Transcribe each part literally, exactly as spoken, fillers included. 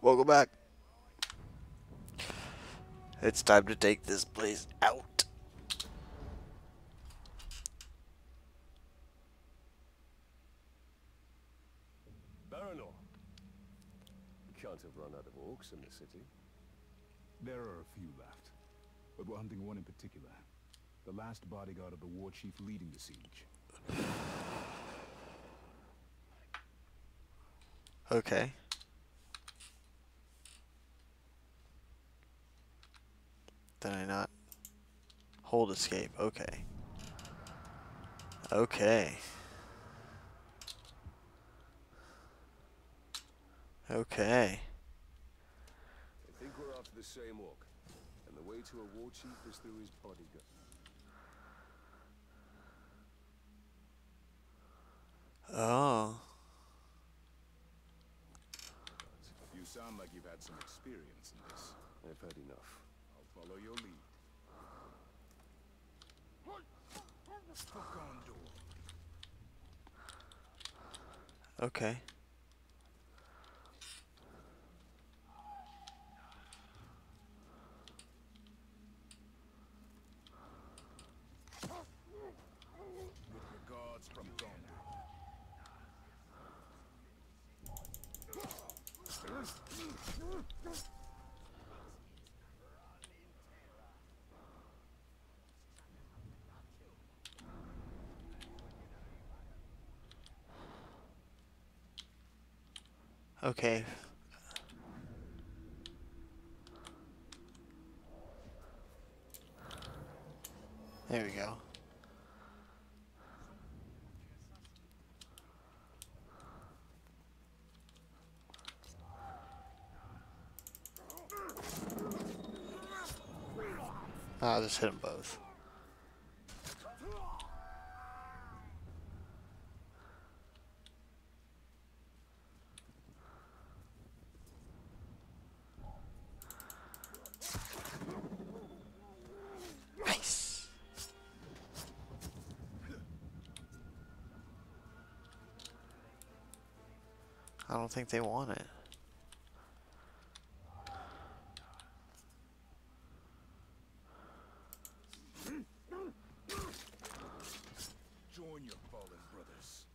Welcome back. It's time to take this place out. Baranor. We can't have run out of orcs in the city. There are a few left, but we're hunting one in particular. The last bodyguard of the war chief leading the siege. Okay. Did I not? Hold escape. Okay. Okay. Okay. I think we're after the same orc, and the way to a war chief is through his bodyguard. Oh. You sound like you've had some experience in this. I've had enough. I'll follow your lead. Hook on door. Okay. With regards from Gondor. Okay. There we go. I'll just hit them both. Nice. I don't think they want it. Join your fallen brothers.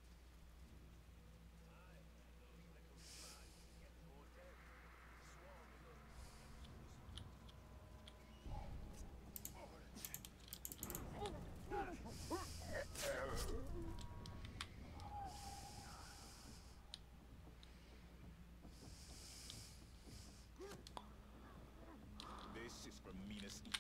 This is from Minas Ithil.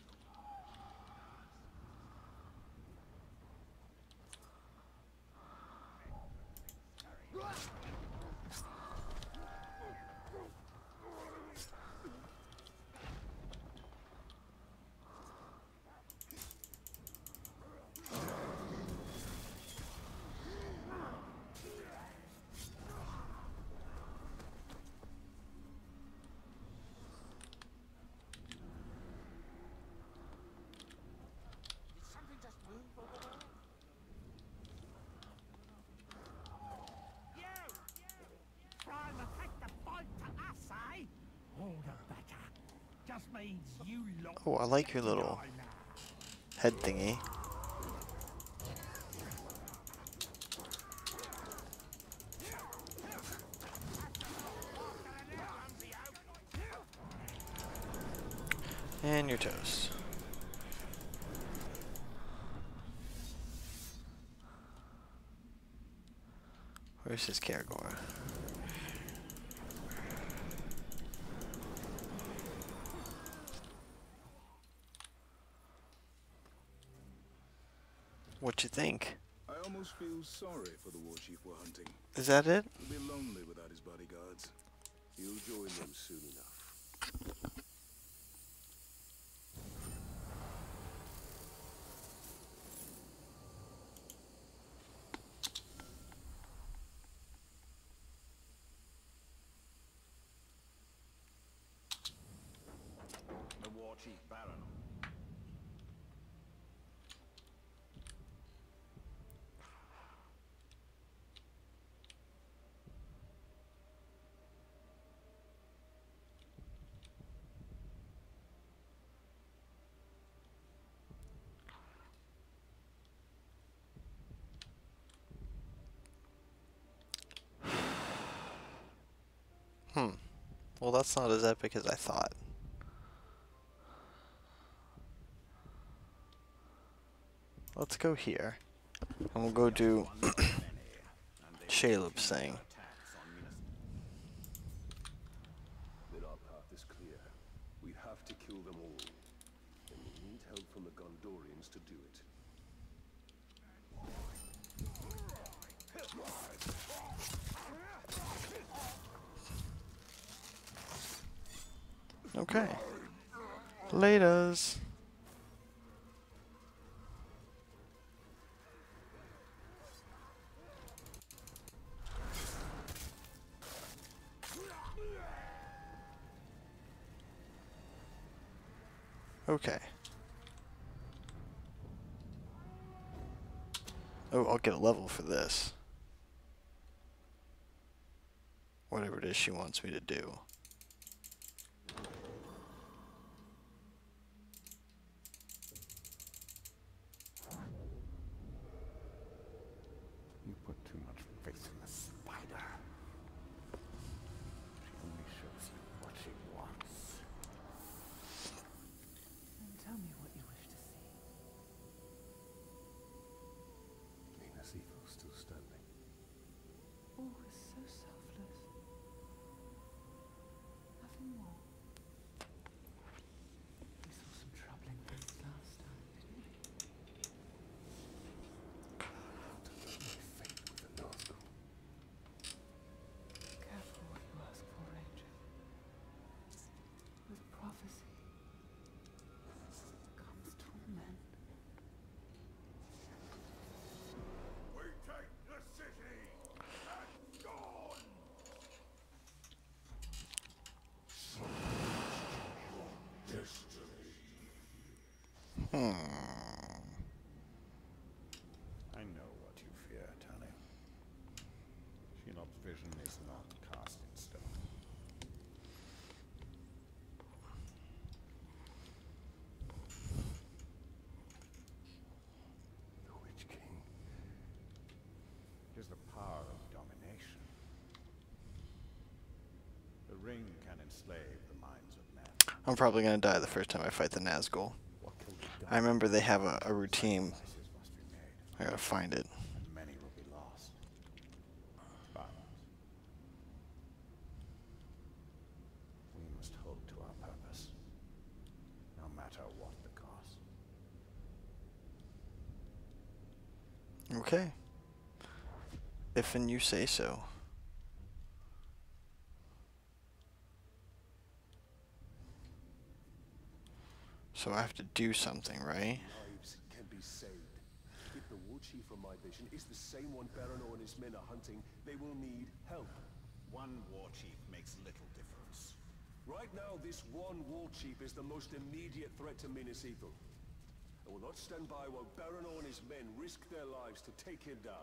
Just means you lot. Oh, I like your little head thingy. And your toast. Where's his Caragor? What you think? I almost feel sorry for the war chief we're hunting. Is that it? He'll be lonely without his bodyguards. You'll join them soon enough. The war chief Baron. Well, that's not as epic as I thought. Let's go here. And we'll go do Shaleb's thing. Then our path is clear. We have to kill them all. And we need help from the Gondorians to do it. Okay. Laters. Okay. Oh, I'll get a level for this. Whatever it is she wants me to do. You put too much faith in the spider. She only shows you what she wants. Then tell me what you wish to see. Lena Siegel's still standing. Oh, it's so selfless. Nothing more. We saw some troubling things last time, didn't we? Fate with the Nazgul. Careful what you ask for, Ranger. With prophecy comes torment. We take the city and gone! I know what you fear, Tali. Shelob's vision is not cast in stone. The Witch King. It is the power of domination. The ring can enslave the minds of men. I'm probably gonna die the first time I fight the Nazgul. What can be done? I remember they have a, a routine. Sacrifices must be made, I gotta find it. and many will be lost. But we must hold to our purpose, no matter what the cost. Okay. If and you say so. So I have to do something, right? Lives can be saved. If the war chief from my vision is the same one Baranor and his men are hunting, they will need help. One war chief makes little difference. Right now, this one war chief is the most immediate threat to Minas Ithil. I will not stand by while Baranor and his men risk their lives to take him down.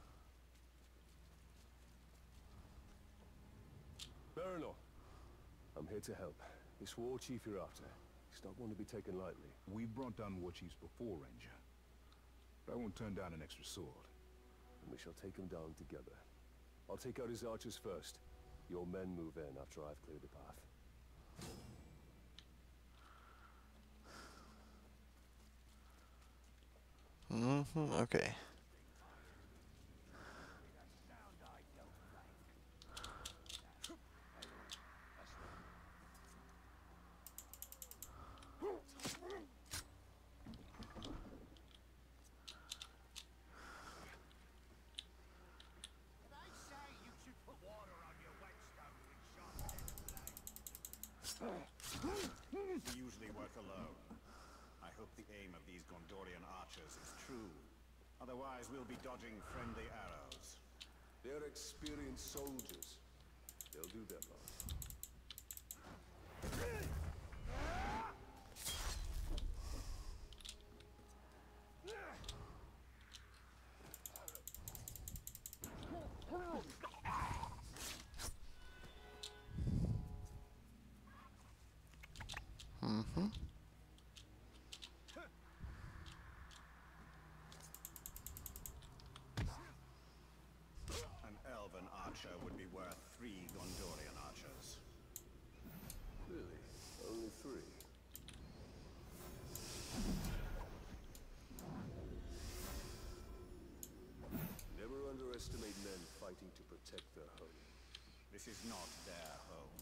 Baranor, I'm here to help. This war chief you're after, he's not one to be taken lightly. We brought down war chiefs before, Ranger. But I won't turn down an extra sword. And we shall take him down together. I'll take out his archers first. Your men move in after I've cleared the path. Mm-hmm, okay. We usually work alone. I hope the aim of these Gondorian archers is true. Otherwise, we'll be dodging friendly arrows. They're experienced soldiers. They'll do their part. Mm-hmm. An elven archer would be worth three Gondorian archers. This is not their home.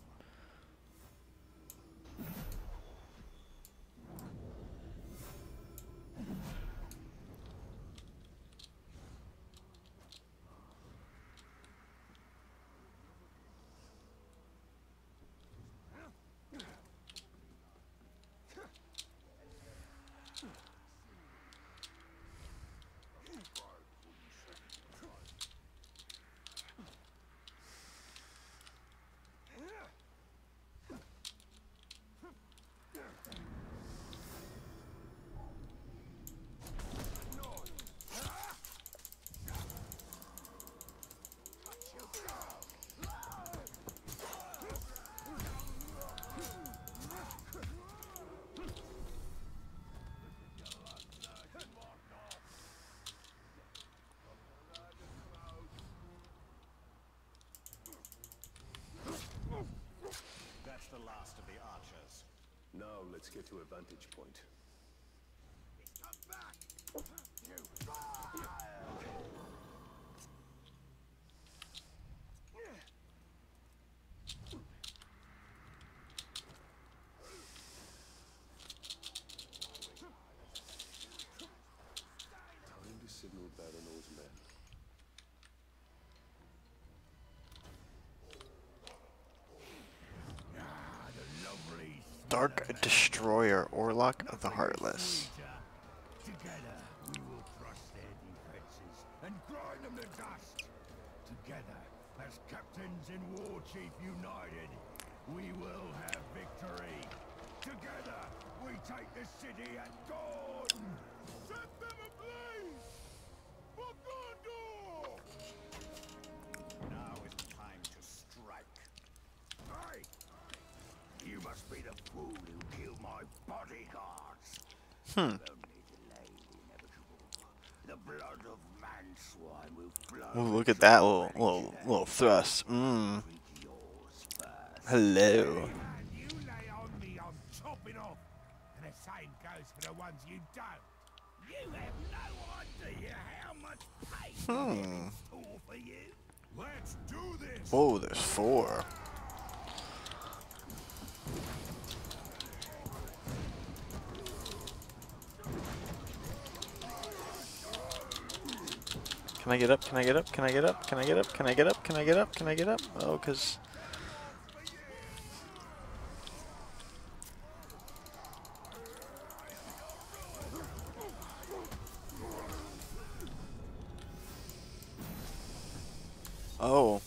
That's the last of the archers. Now let's get to a vantage point. Time to signal Baranol's men. Dark Destroyer, Orlok of the Heartless. Together, we will crush their defenses and grind them to dust. Together, as captains and war chief united, we will have victory. Together, we take the city at dawn. Set them ablaze for Gondor! Now is the time to strike. Hey! You must be the fool who killed my bodyguards. Hmm. Only delay the inevitable. The blood of Manswine will flow. Oh, look at that little little little thrust. Mmm. Hello. And you lay on me, I'm chopping off. And the same goes for the ones you don't. You have no idea how much pain Hmm. is in store for you. Let's do this. Whoa, there's four. Can I get up? Can I get up? Can I get up? Can I get up? Can I get up? Can I get up? Can I get up? Oh, cause. Oh.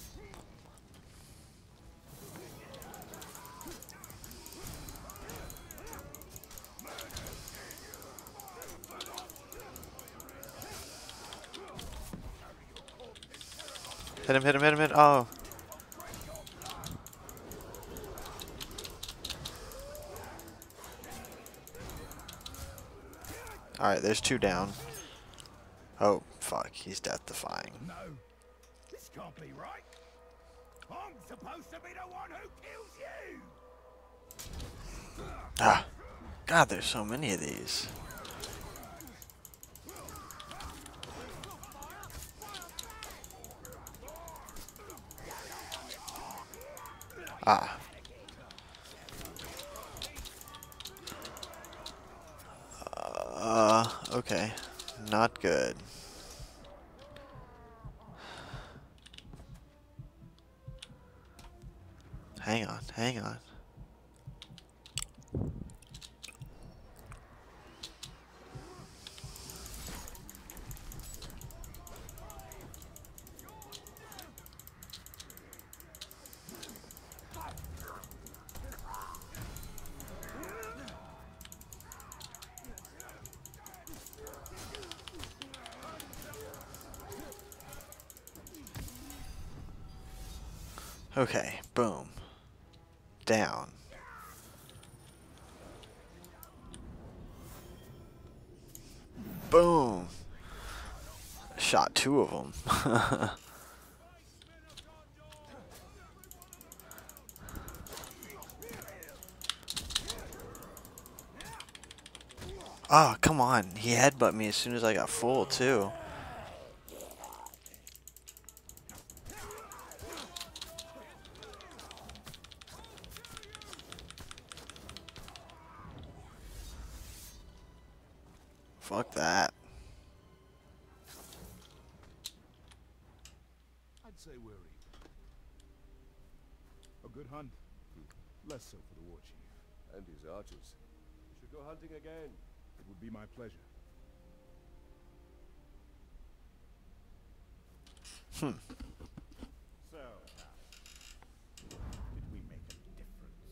Hit him, hit him, hit him, hit him. Oh. Alright, there's two down. Oh, fuck. He's death defying. No, this can't be right. I'm supposed to be the one who kills you. Ah. God, there's so many of these. Ah. Uh, okay. Not good. Hang on, hang on. Okay, boom. Down. Boom. Shot two of them. Oh, come on. He headbutted me as soon as I got full, too. say we're even. A good hunt. Less so for the war chief. And his archers. We should go hunting again. It would be my pleasure. So, did we make a difference?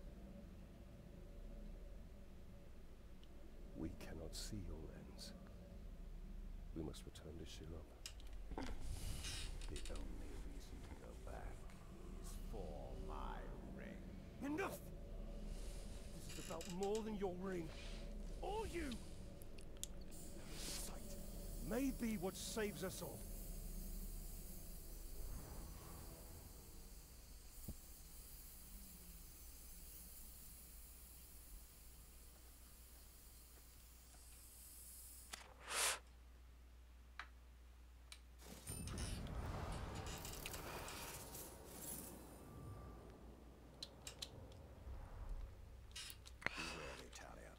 We cannot see your ends. We must return to Shelob. The only reason to go back is for my ring. Enough! This is about more than your ring. Or you! Sight may be what saves us all. Beware, Italian.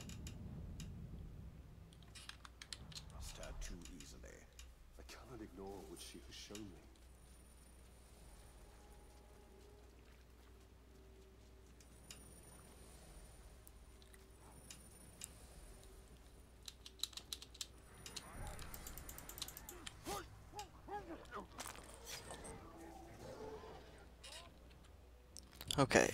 Stirred too easily. I cannot ignore what she has shown me. Okay.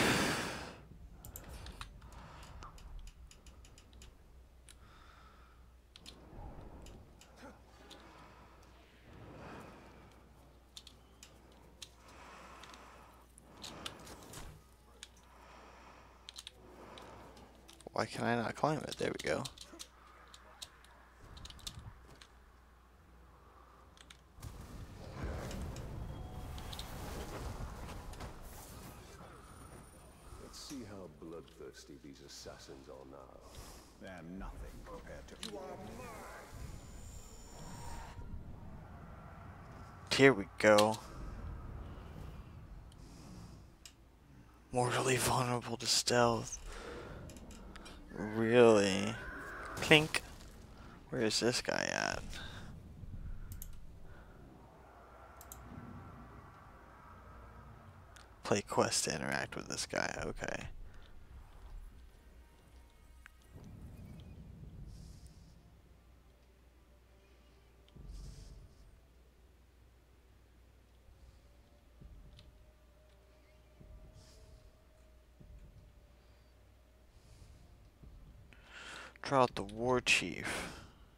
Why can I not climb it? There we go. Let's see how bloodthirsty these assassins are now. They're nothing compared to you. Here we go. Mortally vulnerable to stealth. Really? Clink. Where is this guy at? Play quest to interact with this guy. Okay. Draw out the war chief.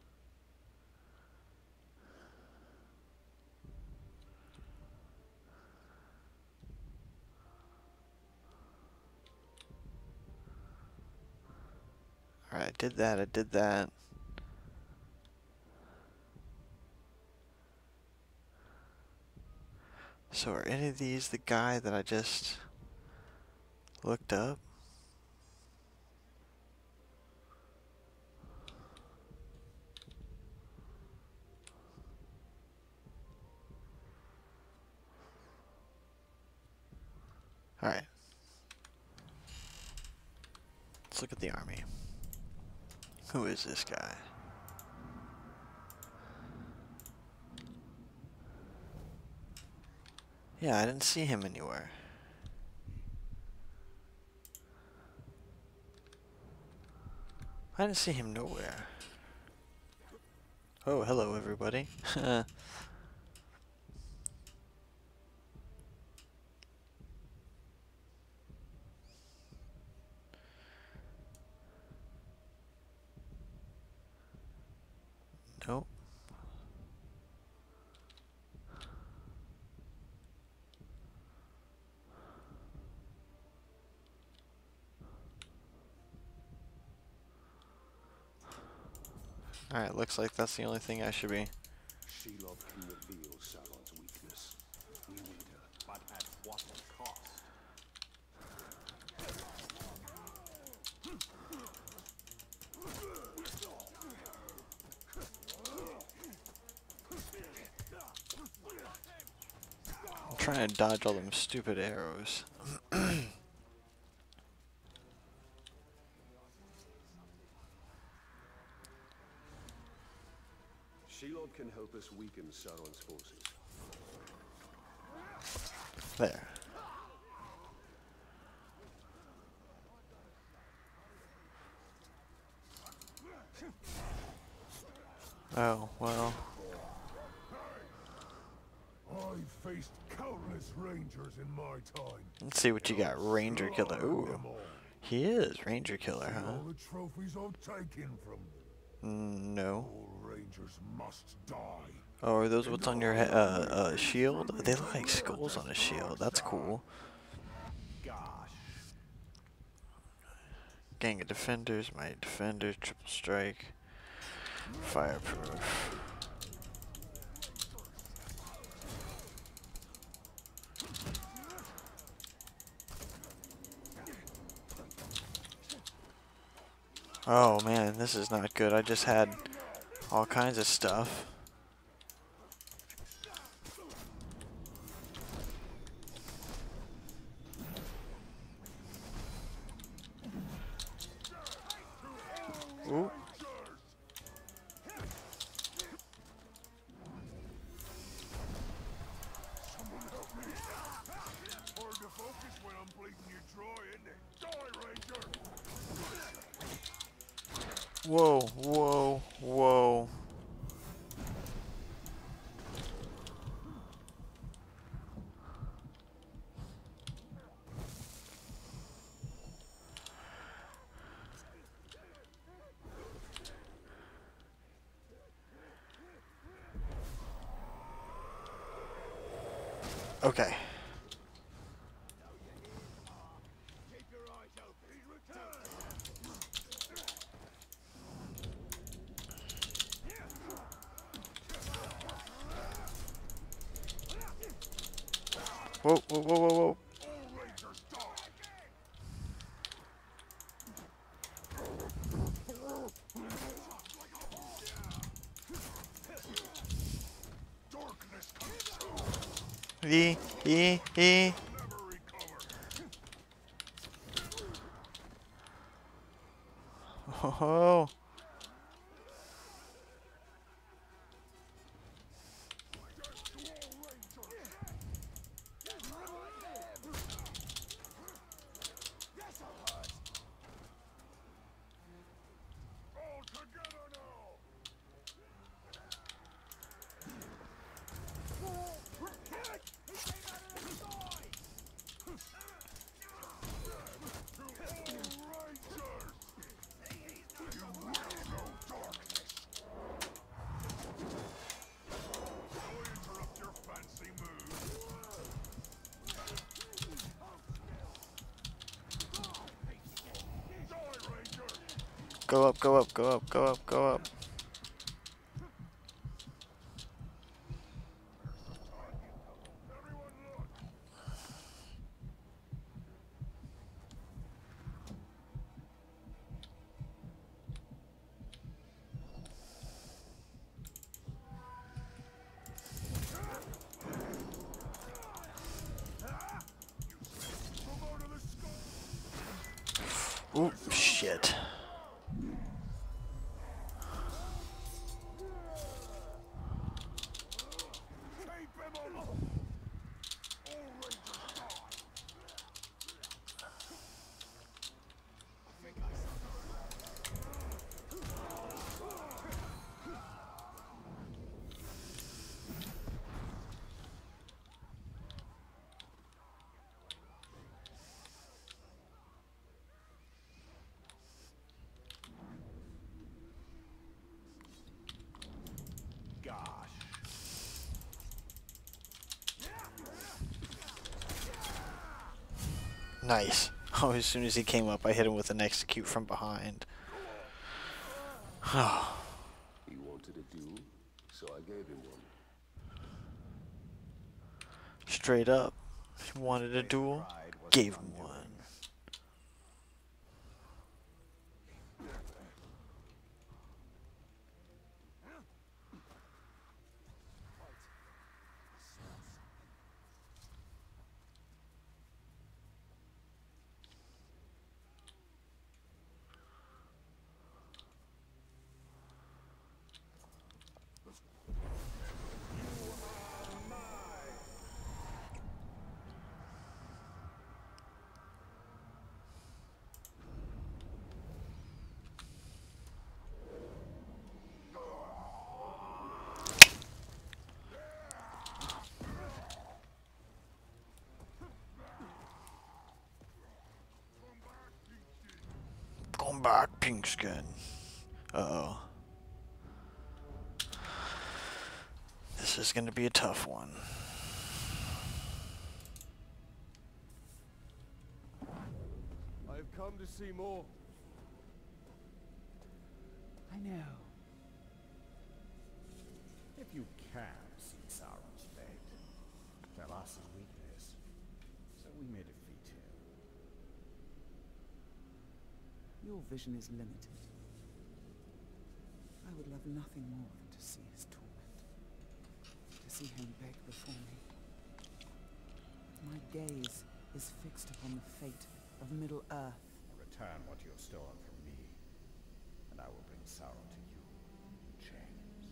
Alright, I did that, I did that. So are any of these the guy that I just looked up? Alright. Let's look at the army. Who is this guy? Yeah, I didn't see him anywhere. I didn't see him nowhere. Oh, hello everybody. Nope. Alright, looks like that's the only thing I should be. Shelob can reveal Sauron's weakness. We need her. But at what cost? I'm trying to dodge all them stupid arrows. Shelob can help us weaken Sauron's forces. There. Oh, well. I've faced countless rangers in my time. Let's see what you got. Ranger Killer. Ooh. He is Ranger Killer, huh? All the trophies I've taken from them. Mm, no. All rangers must die. Oh, are those what's on your he uh, uh, shield? They look like skulls on a shield. That's cool. Gosh. Gang of Defenders, Mighty Defenders, Triple Strike, Fireproof. Oh man, this is not good. I just had all kinds of stuff. Ooh. Hard to focus when I'm bleeding you dry, isn't it? Die, Ranger! Whoa, whoa, whoa. Okay. Keep your eyes open. He returns. Whoa, whoa, whoa, whoa, whoa. All rangers die. Darkness comes E, E, E. never recover. Oh. All together now. To all rangers. You will know darkness. Don't interrupt your fancy mood. Die, Ranger. Go up, go up, go up, go up, go up. Everyone look. We'll go to the skull. Ooh, shit. Keep him alive. All rangers die. Gosh. Nice. Oh, as soon as he came up, I hit him with an execute from behind. Oh. He wanted a duel, so I gave him one. Straight up. He wanted a duel, gave him one. Come back, pink skin. Uh-oh. This is gonna be a tough one. I have come to see more. I know. If you can see Sauron's fate, tell us his weakness, so we may defeat him. Your vision is limited. I would love nothing more than to see his torment. To see him beg before me. My gaze is fixed upon the fate of Middle-earth. Return what you have stolen from me, and I will bring Sauron to you in chains.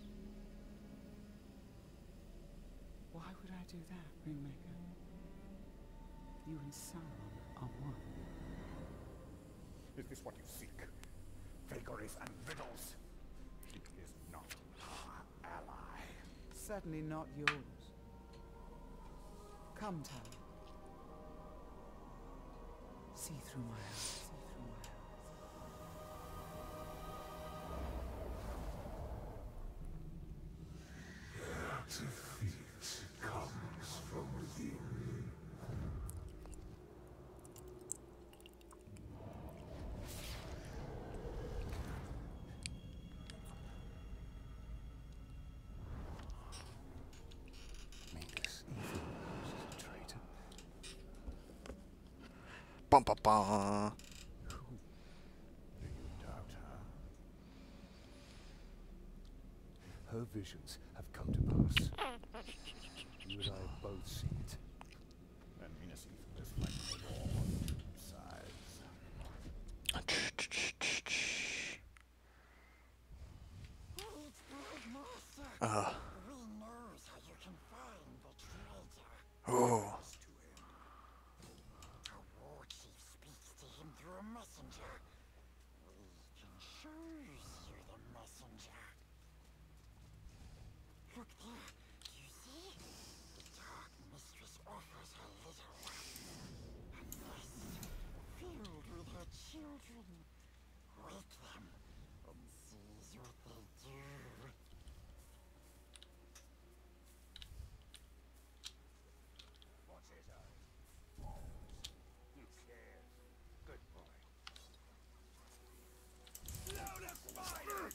Why would I do that, Ringmaker? You and Sauron are one. Is this what you seek? Vagaries and riddles? He is not our ally. Certainly not yours. Come, Tally. See through my eyes. See through my eyes. Defeat comes from within. Mingus, evil is a traitor. Bum ba ba. Do you doubt her? Her visions have come to pass. You and I both see it. And Minas Ithil is like a war on two sides. Uh. We knows how you can find the traitor. Oh. Our war chief speaks to him through a messenger. We can show you the messenger. Look there. Do you see? The Dark Mistress offers her little one. A nest filled with her children. Wake them and seize what they do. What's his eyes? Who cares? Good boy. Load of fire!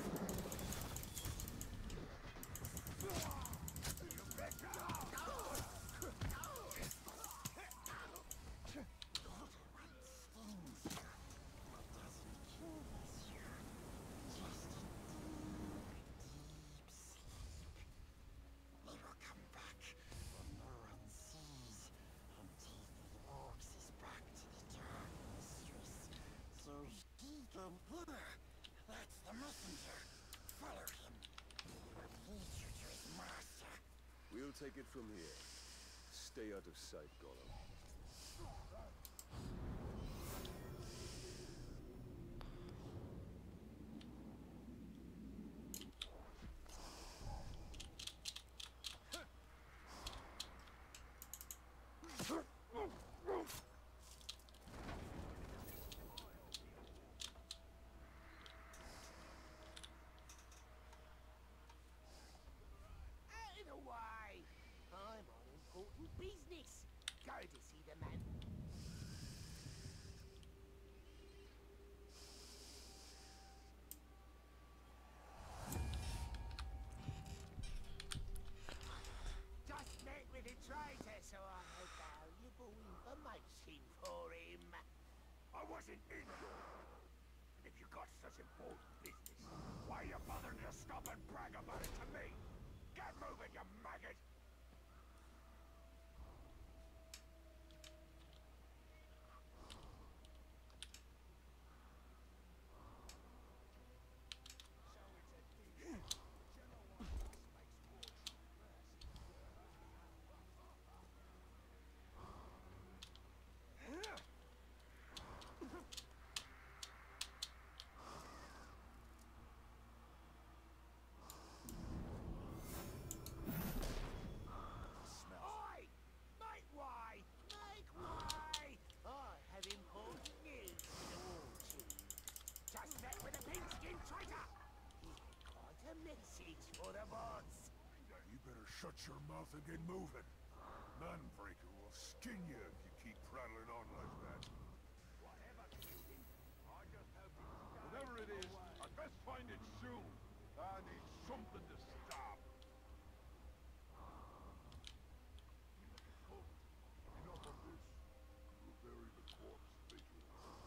That's the messenger. Follow him. He will lead you to his master. We'll take it from here. Stay out of sight, Gollum. Out of the way! I'm on important business. Go to see the man. Just met with a traitor, so I have valuable information for him. I wasn't in your... And if you got such important business, why you bothering to stop and brag about it to me? Get moving, you maggot! message for the boss. You better shut your mouth and get moving. Manbreaker will skin you if you keep prattling on like that. Whatever killed him, I just hope it Whatever it is, I'd best find it soon. I need something to stop. Enough of this. We'll bury the corpse later.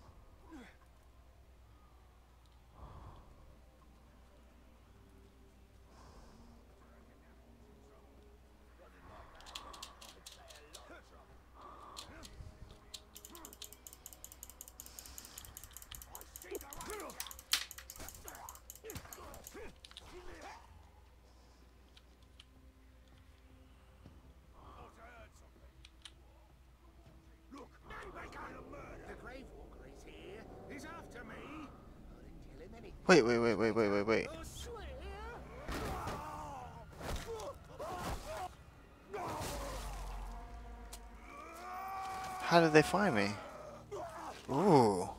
The Grave Walker is here. He's after me. I didn't tell him anything. Wait, wait, wait, wait, wait, wait, wait. I swear. How did they find me? Ooh.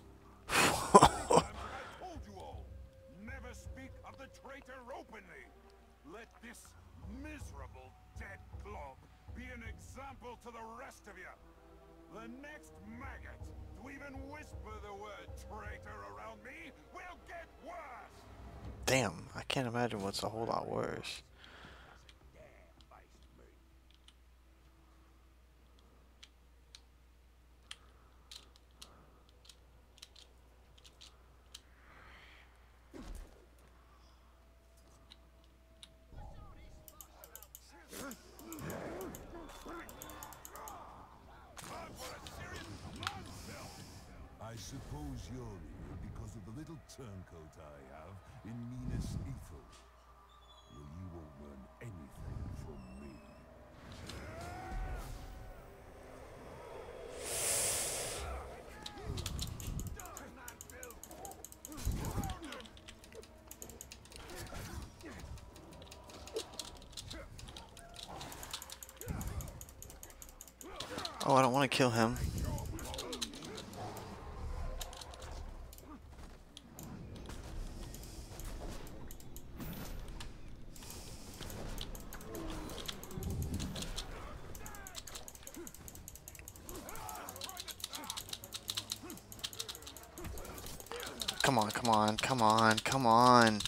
I told you all. Never speak of the traitor openly. Let this miserable dead glob be an example to the rest of you. The next maggot to even whisper the word traitor around me will get worse. Damn, I can't imagine what's a whole lot worse. I suppose you're here because of the little turncoat I have in Minas Ithil. Well, you won't learn anything from me. Oh, I don't want to kill him. Come on, come on, come on, come on.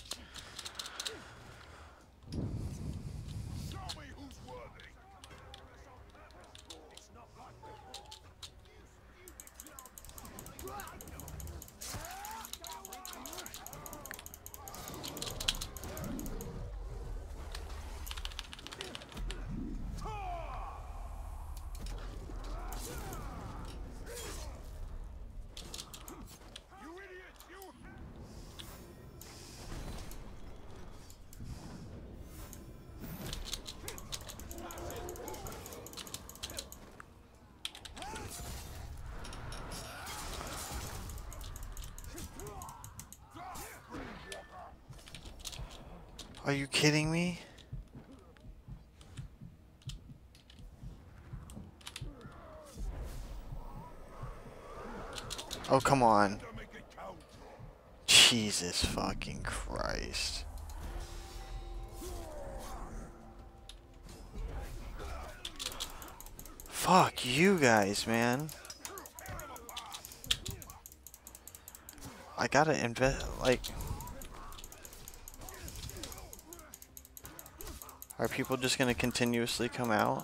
Show me who's worthy. You idiot, you! Are you kidding me? Oh, come on. To make it count. Jesus fucking Christ. Fuck you guys, man. I gotta invest, like... Are people just gonna continuously come out?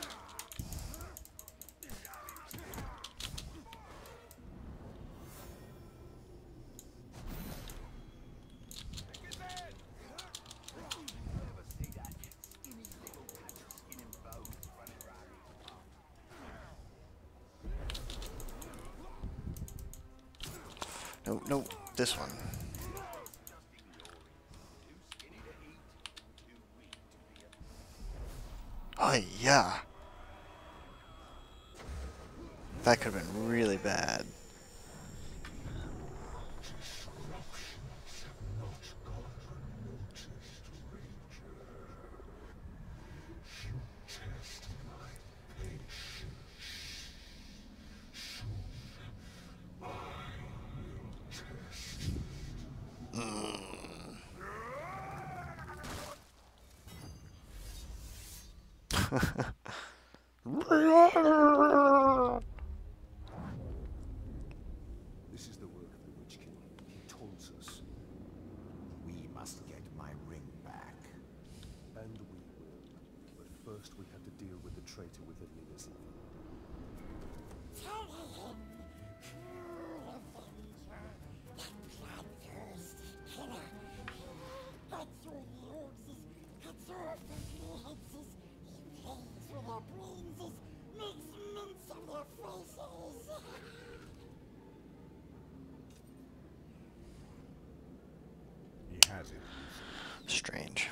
No, no, this one. Oh, yeah. That could have been really bad. This is the work of the Witch King. He taunts us. We must get my ring back. And we will. But first we have to deal with the traitor within Minas Ithil. Follow him, cruel avenger, that bloodthirsty killer. Cuts your noses, cuts off their heads, he plays with their brains, makes mince of their faces. He has it. Strange.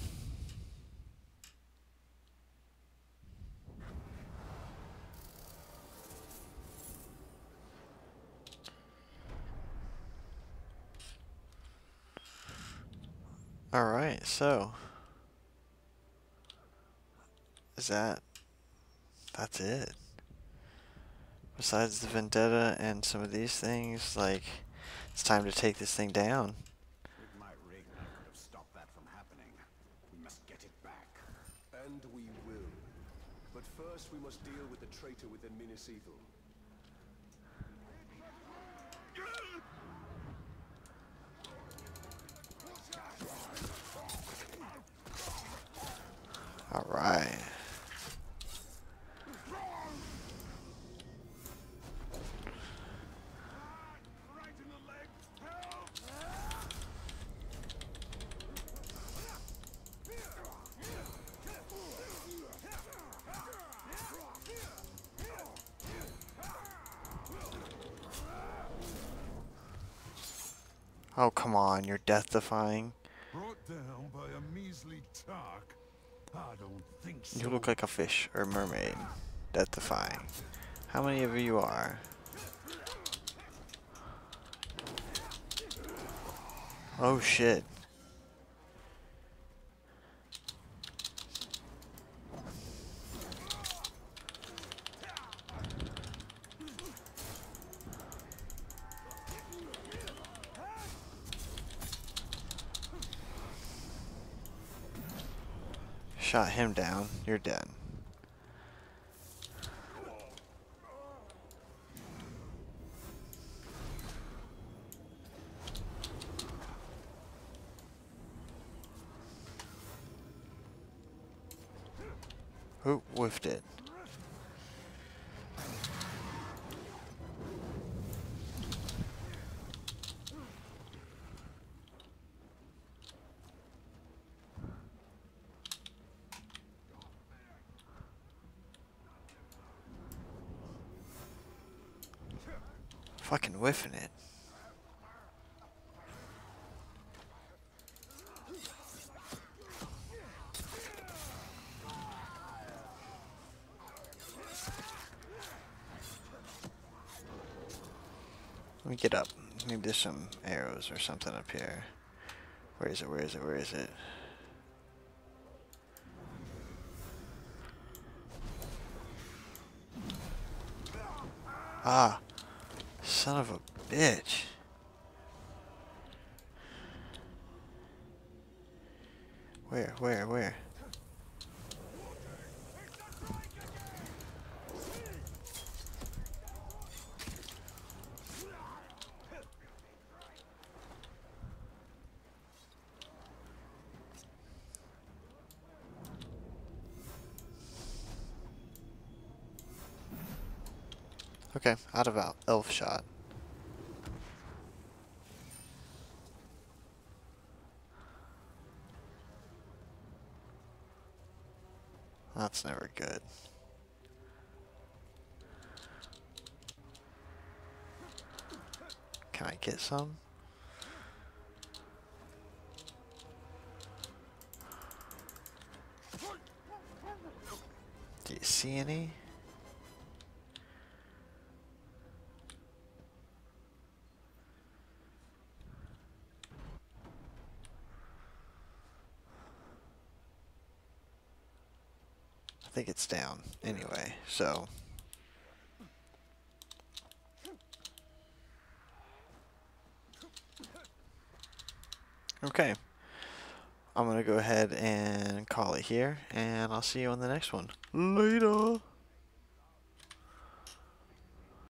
Alright, so is that that's it? Besides the vendetta and some of these things, like, it's time to take this thing down. With my ring, I could have stopped that from happening. We must get it back. And we will. But first we must deal with the traitor within Minas Ithil. Alright. Oh, come on, you're death-defying. Brought down by a measly Tark? I don't think so. You look like a fish or a mermaid. Death-defying. How many of you are? Oh shit. Shot him down. You're dead. Who whiffed it? Fucking whiffing it. Let me get up. Maybe there's some arrows or something up here. Where is it? Where is it? Where is it? Ah. Son of a bitch. Where, where, where? Okay, out of out elf shot. That's never good. Can I get some? Do you see any? I think it's down anyway, so. Okay. I'm going to go ahead and call it here, and I'll see you on the next one. Later!